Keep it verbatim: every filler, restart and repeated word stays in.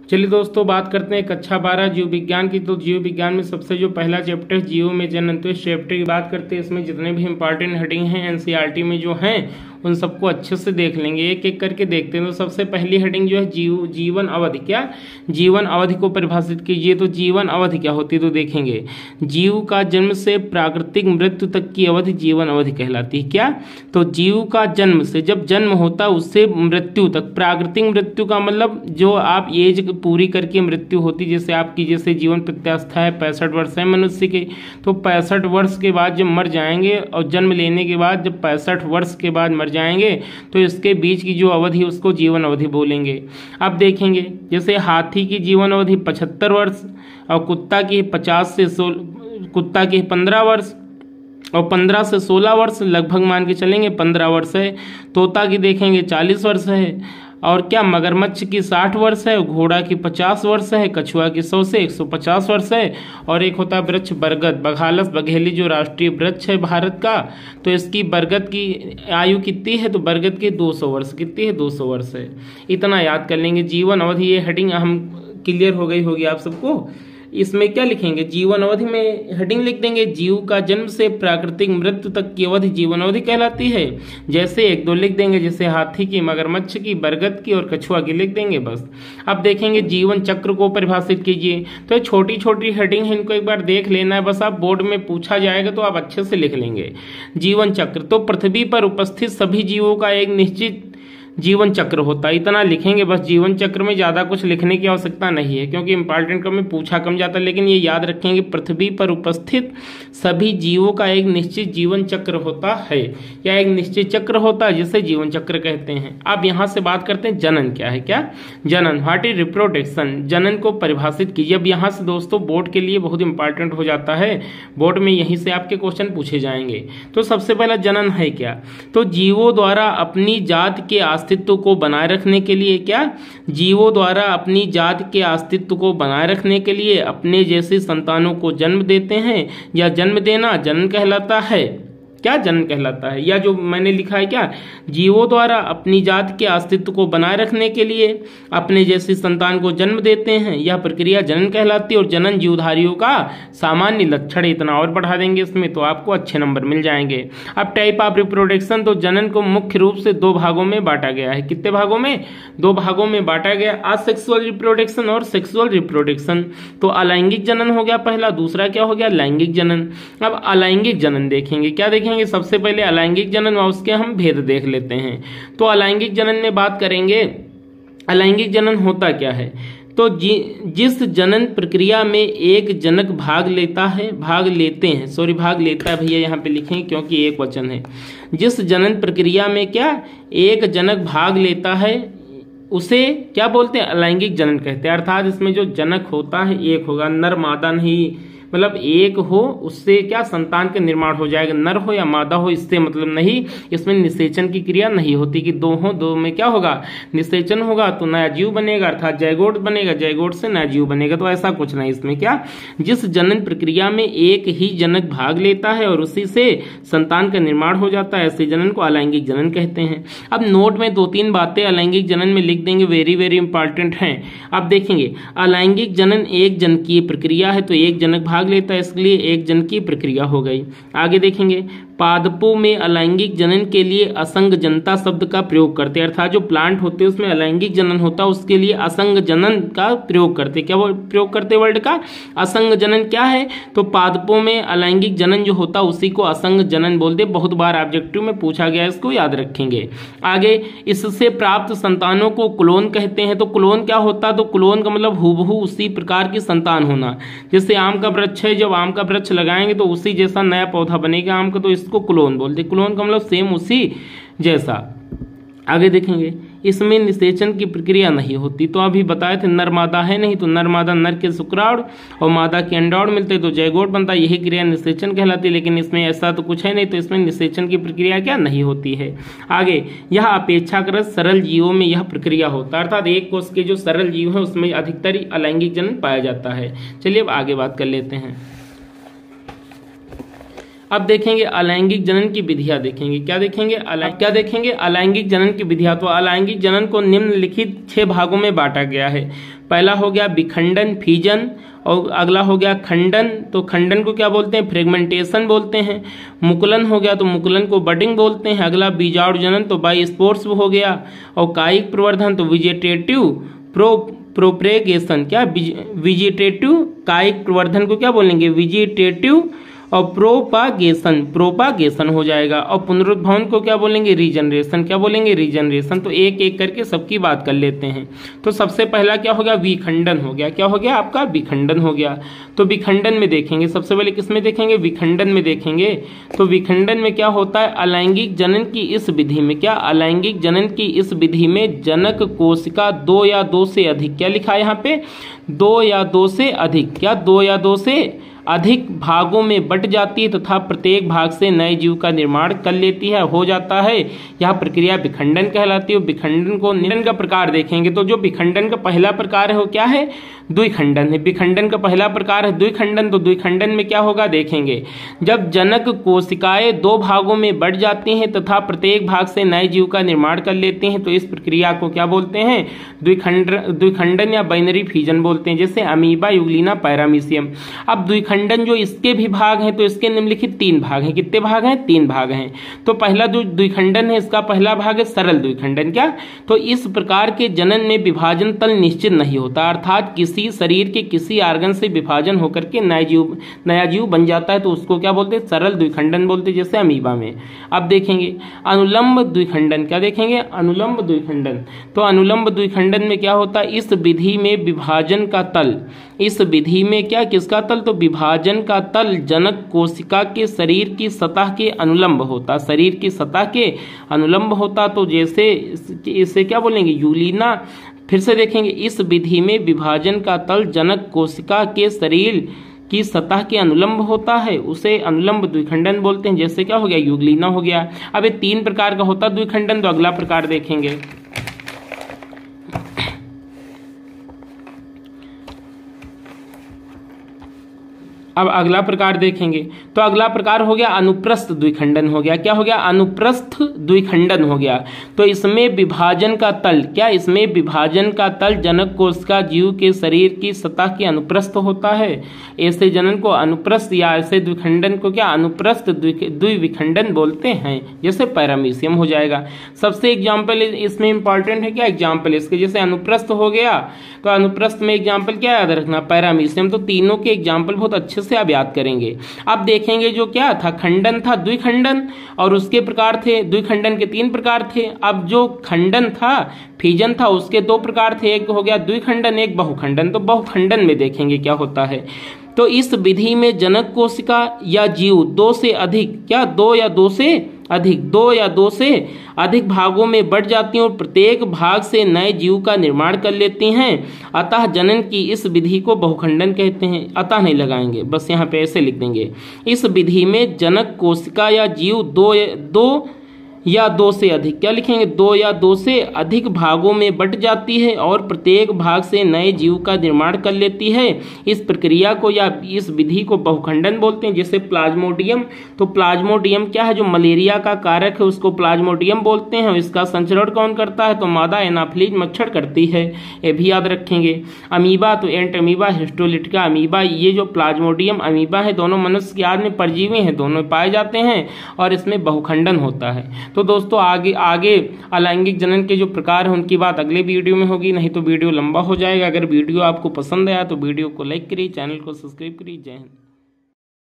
चलिए दोस्तों, बात करते हैं कक्षा बारह जीव विज्ञान की। तो जीव विज्ञान में सबसे जो पहला चैप्टर जीव में जनन, तो इस चैप्टर की बात करते हैं। इसमें जितने भी इंपॉर्टेंट हेडिंग हैं एनसीईआरटी में जो हैं उन सबको अच्छे से देख लेंगे, एक एक करके देखते हैं। तो सबसे पहली हेडिंग जो है जीव जीवन अवधि। क्या जीवन अवधि को परिभाषित कीजिए। तो जीवन अवधि क्या होती है तो देखेंगे, जीव का जन्म से प्राकृतिक मृत्यु तक की अवधि जीवन अवधि कहलाती है। क्या तो जीव का जन्म से, जब जन्म होता है उससे मृत्यु तक, प्राकृतिक मृत्यु का मतलब जो आप एज पूरी करके मृत्यु होती, जैसे आपकी जैसे जीवन प्रत्यास्था है पैंसठ वर्ष है मनुष्य के, तो पैंसठ वर्ष के बाद जब मर जाएंगे और जन्म लेने के बाद जब पैंसठ वर्ष के बाद मर जाएंगे तो इसके बीच की जो अवधि उसको जीवन अवधि बोलेंगे। अब देखेंगे जैसे हाथी की जीवन अवधि पचहत्तर वर्ष और कुत्ता की पचास से सोलह कुत्ता की पंद्रह वर्ष और पंद्रह से सोलह वर्ष लगभग मान के चलेंगे पंद्रह वर्ष है। तोता की देखेंगे चालीस वर्ष है। और क्या मगरमच्छ की साठ वर्ष है, घोड़ा की पचास वर्ष है, कछुआ की सौ से एक सौ पचास वर्ष है। और एक होता है वृक्ष बरगद, बघालस बघेली जो राष्ट्रीय वृक्ष है भारत का, तो इसकी बरगद की आयु कितनी है तो बरगद की दो सौ वर्ष, कितनी है दो सौ वर्ष है। इतना याद कर लेंगे। जीवन अवधि ये हेडिंग हम क्लियर हो गई होगी आप सबको। इसमें क्या लिखेंगे, जीवन अवधि में हेडिंग लिख देंगे जीव का जन्म से प्राकृतिक मृत्यु तक की अवधि जीवन अवधि कहलाती है। जैसे एक दो लिख देंगे, जैसे हाथी की, मगरमच्छ की, बरगद की और कछुआ की लिख देंगे बस। अब देखेंगे जीवन चक्र को परिभाषित कीजिए। तो छोटी छोटी हेडिंग है, इनको एक बार देख लेना है बस। आप बोर्ड में पूछा जाएगा तो आप अच्छे से लिख लेंगे। जीवन चक्र तो पृथ्वी पर उपस्थित सभी जीवों का एक निश्चित जीवन चक्र होता है, इतना लिखेंगे बस। जीवन चक्र में ज़्यादा कुछ लिखने की आवश्यकता नहीं है क्योंकि इंपॉर्टेंट कम में पूछा कम जाता है, लेकिन ये याद रखेंगे पृथ्वी पर उपस्थित सभी जीवों का एक निश्चित जीवन चक्र होता है या एक निश्चित चक्र होता है जिसे जीवन चक्र कहते हैं। अब यहाँ से बात करते हैं जनन क्या है। क्या जनन, व्हाट इज रिप्रोडक्शन, जनन को परिभाषित कीजिए। अब यहाँ से दोस्तों बोर्ड के लिए बहुत इंपॉर्टेंट हो जाता है, बोर्ड में यहीं से आपके क्वेश्चन पूछे जाएंगे। तो सबसे पहला जनन है क्या, तो जीवों द्वारा अपनी जात के अस्तित्व को बनाए रखने के लिए, क्या जीवों द्वारा अपनी जात के अस्तित्व को बनाए रखने के लिए अपने जैसे संतानों को जन्म देते हैं, या जन्म देना जनन कहलाता है। क्या जनन कहलाता है, या जो मैंने लिखा है क्या, जीवों द्वारा अपनी जात के अस्तित्व को बनाए रखने के लिए अपने जैसे संतान को जन्म देते हैं, यह प्रक्रिया जनन कहलाती है। और जनन जीवधारियों का सामान्य लक्षण, इतना और बढ़ा देंगे इसमें तो आपको अच्छे नंबर मिल जाएंगे। अब टाइप ऑफ रिप्रोडक्शन, तो जनन को मुख्य रूप से दो भागों में बांटा गया है। कितने भागों में, दो भागों में बांटा गया, असेक्सुअल रिप्रोडक्शन और सेक्सुअल रिप्रोडक्शन। तो अलैंगिक जनन हो गया पहला, दूसरा क्या हो गया लैंगिक जनन। अब अलैंगिक जनन देखेंगे, क्या देखेंगे, सबसे पहले अलैंगिक जनन व उसके हम भेद देख लेते हैं। तो अलैंगिक जनन में बात करेंगे, अलैंगिक जनन होता क्या है, तो जि, जिस जनन प्रक्रिया में एक जनक भाग लेता है, भाग लेते हैं सॉरी भाग लेता है भैया यहाँ पे लिखेंगे क्योंकि एक वचन है। जिस जनन प्रक्रिया में क्या एक जनक भाग लेता है उसे क्या बोलते हैं, अलैंगिक जनन कहते हैं। अर्थात इसमें जो जनक होता है एक होगा, नर मादा नहीं, मतलब एक हो उससे क्या संतान का निर्माण हो जाएगा, नर हो या मादा हो इससे मतलब नहीं। इसमें निषेचन की क्रिया नहीं होती कि दो हो, दो में क्या होगा निषेचन होगा तो नया जीव बनेगा, अर्थात जैगोट बनेगा, जैगोट से नया जीव बनेगा। तो ऐसा कुछ नहीं इसमें। क्या जिस जनन प्रक्रिया में एक ही जनक भाग लेता है और उसी से संतान का निर्माण हो जाता है, ऐसे जनन को अलैंगिक जनन कहते हैं। अब नोट में दो तीन बातें अलैंगिक जनन में लिख देंगे, वेरी वेरी इंपॉर्टेंट हैं। अब देखेंगे अलैंगिक जनन एक जनकीय प्रक्रिया है, तो एक जनक भाग लेता है इसलिए एक जन की प्रक्रिया हो गई। आगे देखेंगे पादपों में अलैंगिक जनन के लिए असंग जनता शब्द का प्रयोग करते हैं, अर्थात जो प्लांट होते हैं उसमें अलैंगिक जनन होता है उसके लिए असंग जनन का प्रयोग करते। क्या वो प्रयोग करते वर्ड का असंग जनन क्या है, तो पादपों में अलैंगिक जनन जो होता है उसी को असंग जनन बोलते। बहुत बार ऑब्जेक्टिव में पूछा गया, इसको याद रखेंगे। आगे इससे प्राप्त संतानों को क्लोन कहते हैं। तो क्लोन क्या होता है, तो क्लोन का मतलब हूबहू उसी प्रकार की संतान होना। जैसे आम का वृक्ष है, जब आम का वृक्ष लगाएंगे तो उसी जैसा नया पौधा बनेगा आम का, तो इसको क्लोन बोलते। क्लोन का मतलब सेम उसी जैसा। आगे देखेंगे इसमें निषेचन की प्रक्रिया नहीं होती। तो अभी बताए थे नर मादा है नहीं, तो नर मादा नर के शुक्राणु और मादा के अंडाणु मिलते तो जैगोट बनता, यही क्रिया निषेचन कहलाती है। लेकिन इसमें ऐसा तो कुछ है नहीं, तो इसमें निषेचन की प्रक्रिया क्या नहीं होती है। आगे यह अपेक्षाकृत सरल जीवों में यह प्रक्रिया होता है, अर्थात एक कोष के जो सरल जीव है उसमें अधिकतर अलैंगिक जनन पाया जाता है। चलिए अब आगे बात कर लेते हैं। अब देखेंगे अलैंगिक जनन की विधियां देखेंगे। क्या देखेंगे अला... क्या देखेंगे अलैंगिक जनन की विधियां। तो अलैंगिक जनन को निम्नलिखित छह भागों में बांटा गया है। पहला हो गया विखंडन फीजन, और अगला हो गया खंडन, तो खंडन को क्या बोलते हैं, फ्रेगमेंटेशन बोलते हैं। मुकुलन हो गया तो मुकुलन को बडिंग बोलते हैं। अगला बीजाणुजनन तो बाई स्पोर्ट्स हो गया, और कायिक प्रवर्धन तो विजेटेटिव प्रो प्रोप्रेगेशन, क्या विजिटेटिव कायिक प्रवर्धन को क्या बोलेंगे, विजिटेटिव, और प्रोपागेशन प्रोपागेशन हो जाएगा। और पुनरुद्भवन को क्या बोलेंगे, रीजनरेशन, क्या बोलेंगे, रीजनरेशन। तो एक एक करके सबकी बात कर लेते हैं। तो सबसे पहला क्या हो गया, विखंडन हो गया। क्या हो गया आपका, विखंडन हो गया। तो विखंडन में देखेंगे, सबसे पहले किस में देखेंगे, विखंडन में देखेंगे। तो विखंडन में क्या होता है, अलैंगिक जनन की इस विधि में, क्या अलैंगिक जनन की इस विधि में जनक कोशिका दो या दो से अधिक, क्या लिखा है यहाँ पे, दो या दो से अधिक, क्या दो या दो से अधिक भागों में बट जाती है तथा प्रत्येक भाग से नए जीव का निर्माण कर लेती है, हो जाता है। यह प्रक्रिया विखंडन कहलाती है। विखंडन को निरंजन का प्रकार देखेंगे तो जो विखंडन का पहला प्रकार है वो क्या है, द्विखंडन है। विखंडन का पहला प्रकार है द्विखंडन। तो द्विखंडन में क्या होगा देखेंगे, जब जनक कोशिकाएं दो भागों में बढ़ जाती हैं तथा प्रत्येक भाग से नए जीव का निर्माण कर लेते हैं तो इस प्रक्रिया को क्या बोलते हैं, द्विखंड द्विखंडन या बाइनरी फ्यूजन बोलते हैं, जैसे अमीबा, यूग्लिना, पैरामीशियम। अब द्विखंडन जो इसके भी भाग हैं तो इसके निम्नलिखित तीन भाग हैं। कितने भाग हैं, तीन भाग हैं। तो पहला जो द्विखंडन है इसका पहला भाग है सरल द्विखंडन। क्या, तो इस प्रकार के जनन में विभाजन तल निश्चित नहीं होता, अर्थात किसी शरीर के किसी आर्गन से विभाजन होकर के नया जीव नया जीव बन जाता है तो उसको क्या बोलते हैं, सरल द्विखंडन बोलते हैं, जैसे अमीबा में। अब देखेंगे अनुलंब द्विखंडन, क्या देखेंगे, अनुलंब द्विखंडन। तो अनुलंब द्विखंडन में क्या होता है, इस विधि में विभाजन का तल, इस विधि में क्या, किसका तल, तो विभाजन का तल जनक कोशिका के शरीर की सतह के अनुलंब होता, शरीर की सतह के अनुलंब होता। तो जैसे इसे क्या बोलेंगे, यूलिना। फिर से देखेंगे, इस विधि में विभाजन का तल जनक कोशिका के शरीर की सतह के अनुलंब होता है, उसे अनुलंब द्विखंडन बोलते हैं, जैसे क्या हो गया, यूग्लिना हो गया। अब ये तीन प्रकार का होता है द्विखंडन। तो अगला प्रकार देखेंगे, अब अगला प्रकार देखेंगे तो अगला प्रकार हो गया अनुप्रस्थ द्विखंडन हो गया। क्या हो गया, अनुप्रस्थ द्विखंडन हो गया। तो इसमें विभाजन का तल, क्या, इसमें विभाजन का तल जनक कोशिका जीव के शरीर की सतह के अनुप्रस्थ होता है। ऐसे जनन को अनुप्रस्थ या ऐसे द्विखंडन को क्या, अनुप्रस्थ द्विविखंडन बोलते हैं, जैसे पैरामीशियम हो जाएगा। सबसे एग्जाम्पल इसमें इंपॉर्टेंट है क्या, एग्जाम्पल इसके, जैसे अनुप्रस्थ हो गया तो अनुप्रस्थ में एग्जाम्पल क्या याद रखना, पैरामीशियम। तो तीनों के एग्जाम्पल बहुत अच्छे से आप याद करेंगे। अब देखेंगे जो क्या था, खंडन था द्विखंडन, और उसके प्रकार थे, द्विखंडन के तीन प्रकार थे। अब जो खंडन था, फिजन था, उसके दो प्रकार थे, एक हो गया द्विखंडन, एक बहुखंडन। तो बहुखंडन में देखेंगे क्या होता है। तो इस विधि में जनक कोशिका या जीव दो से अधिक, क्या, दो या दो से अधिक, दो या दो से अधिक भागों में बढ़ जाती हैं और प्रत्येक भाग से नए जीव का निर्माण कर लेती हैं। अतः जनन की इस विधि को बहुखंडन कहते हैं। अतः नहीं लगाएंगे, बस यहाँ पे ऐसे लिख देंगे, इस विधि में जनक कोशिका या जीव दो दो या दो से अधिक, क्या लिखेंगे, दो या दो से अधिक भागों में बट जाती है और प्रत्येक भाग से नए जीव का निर्माण कर लेती है। इस प्रक्रिया को या इस विधि को बहुखंडन बोलते हैं, जैसे प्लाज्मोडियम। तो प्लाज्मोडियम क्या है, जो मलेरिया का कारक है उसको प्लाज्मोडियम बोलते हैं। इसका संचरण कौन करता है, तो मादा एनाफिलीज मच्छर करती है, ये भी याद रखेंगे। अमीबा, तो एंट अमीबा, हिस्टोलिटिका अमीबा, ये जो प्लाज्मोडियम अमीबा है दोनों मनुष्य के आदि में परजीवी हैं, दोनों पाए जाते हैं और इसमें बहुखंडन होता है। तो दोस्तों आगे आगे अलैंगिक जनन के जो प्रकार हैं उनकी बात अगले वीडियो में होगी, नहीं तो वीडियो लंबा हो जाएगा। अगर वीडियो आपको पसंद आया तो वीडियो को लाइक करिए, चैनल को सब्सक्राइब करिए। जय हिंद।